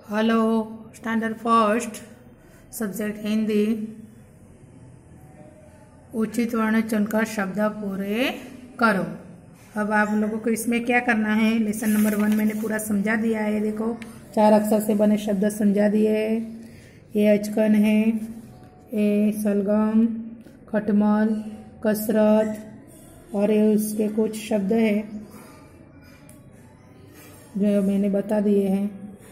Hello standard first subject Hindi. उचित वर्ण चुनकर शब्द पूरे करो। अब आप लोगों को इसमें क्या करना है, लेसन नंबर 1 मैंने पूरा समझा दिया है। देखो 4 अक्षर से बने शब्द समझा दिए हैं। ये अचकन है, ये सलगम, खटमल, कसरत और ये उसके कुछ शब्द है जो मैंने बता दिए हैं।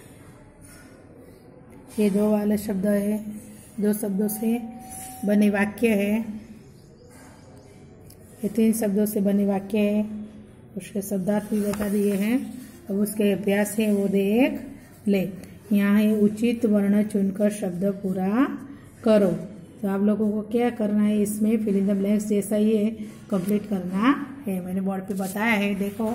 ये 2 वाले शब्द है, 2 शब्दों से बने वाक्य है। ये 3 शब्दों से बने वाक्य है, उसके शब्दार्थ भी बता दिए हैं। अब उसके अभ्यास है वो देख ले। यहाँ है उचित वर्ण चुनकर शब्द पूरा करो। तो आप लोगों को क्या करना है, इसमें फिल इन द ब्लैंक्स जैसा ही है कंप्लीट करना है। मैंने बोर्ड पे बताया है, देखो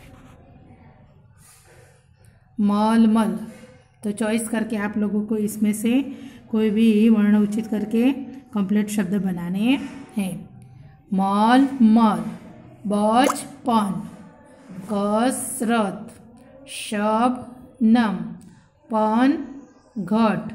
मल मल। तो चॉइस करके आप लोगों को इसमें से कोई भी वर्ण उचित करके कंप्लीट शब्द बनाने हैं। मल मल, बचपन, कसरत, शबनम, पन घट,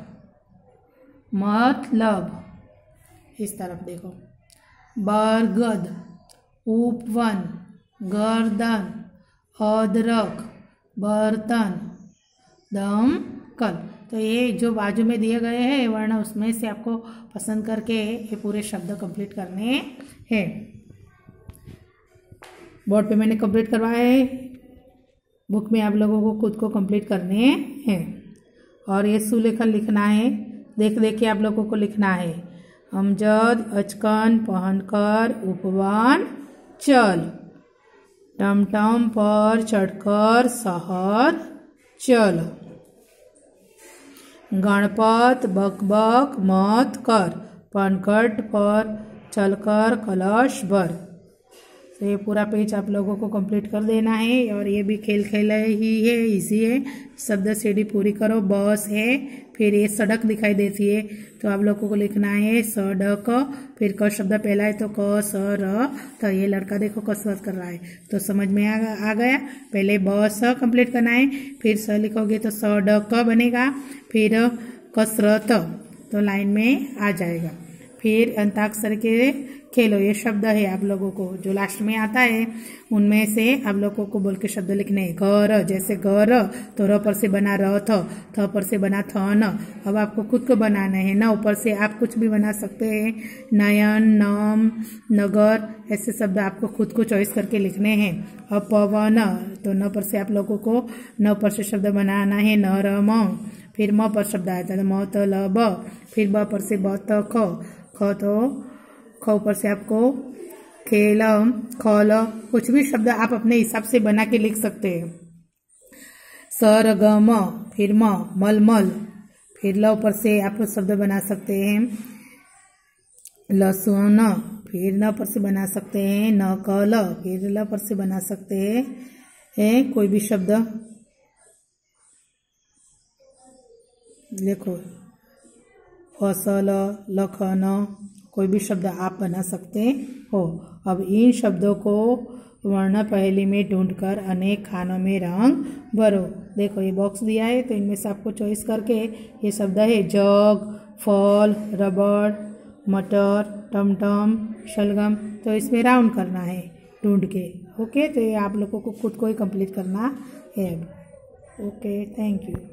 मतलब। इस तरफ देखो, बरगद, उपवन, गर्दन, अदरक, बर्तन, दमकल। तो ये जो बाजू में दिए गए हैं वर्ण, उसमें से आपको पसंद करके ये पूरे शब्द कंप्लीट करने हैं। बोर्ड पे मैंने कंप्लीट करवाया है, बुक में आप लोगों को खुद को कंप्लीट करने हैं। और ये सुलेखन लिखना है, देख देख के आप लोगों को लिखना है। अमजद अचकन पहनकर उपवन चल, टमटम पर चढ़कर शहर चल, गणपत बकबक मत कर, पनघट पर चलकर कलश भर। तो ये पूरा पेज आप लोगों को कंप्लीट कर देना है। और ये भी खेल ही है, इजी है। शब्द सीढ़ी पूरी करो। बस है, फिर ये सड़क दिखाई देती है, तो आप लोगों को लिखना है सड़क। फिर क शब्द पहला है तो क स र। तो ये लड़का देखो कसरत कर रहा है, तो समझ में आ गया। पहले बस कंप्लीट करना है, फिर स लिखोगे तो सड़क बनेगा, फिर कसरत तो लाइन में आ जाएगा। फिर अंताक्षर के खेलो, ये शब्द है आप लोगों को जो लास्ट में आता है, उनमें से आप लोगों को बोल के शब्द लिखने हैं। घर, जैसे घर तो र पर से बना रथ, थ पर से बना थन। अब आपको खुद को बनाना है। न ऊपर से आप कुछ भी बना सकते हैं, नयन, नम, नगर, ऐसे शब्द आपको खुद को चॉइस करके लिखने हैं। अब पवन, तो न पर से आप लोगों को न पर से शब्द बनाना है, नरम। फिर म पर शब्द आता है मतलब। फिर ब पर से बतख, ख तो ख ऊपर से आपको खेल, खल, कुछ भी शब्द आप अपने हिसाब से बना के लिख सकते हैं। सरगम, फिर म, मलमल, फिर ल ऊपर से आप शब्द बना सकते हैं। लहसुन, फिर न पर से बना सकते हैं। नकल, फिर ल पर से बना सकते हैं कोई भी शब्द। देखो फसल, लखन, कोई भी शब्द आप बना सकते हो। अब इन शब्दों को वर्ण पहेली में ढूंढकर अनेक खानों में रंग भरो। देखो ये बॉक्स दिया है, तो इनमें से आपको चॉइस करके ये शब्द है जग, फल, रबड़, मटर, टमटम, शलगम, तो इसमें राउंड करना है ढूंढ के। ओके, तो ये आप लोगों को खुद को ही कंप्लीट करना है। Okay, thank you.